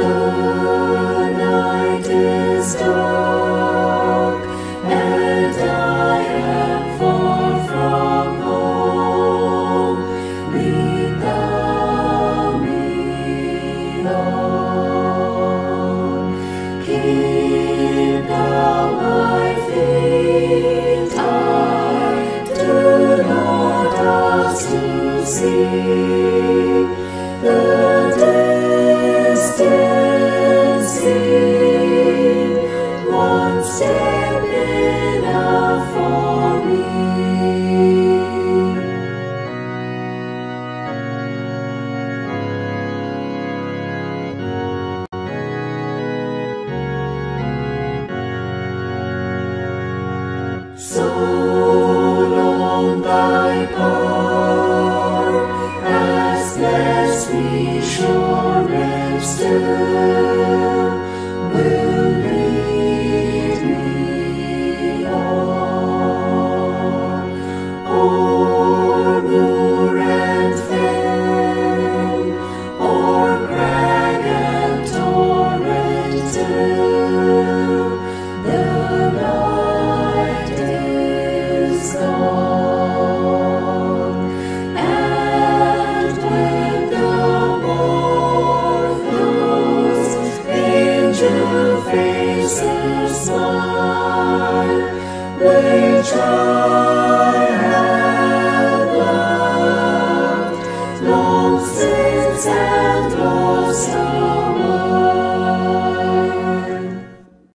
night is dark, and I am far from home. Lead thou me on. Keep thou my feet. I do not ask to see the distant sea. One step enough for me. So long thy power has blessed me, surest still will lead me on. O'er moor and fen, o'er crag and torrent till the night is gone. And when the morn those angel faces smile, which I have loved long since and lost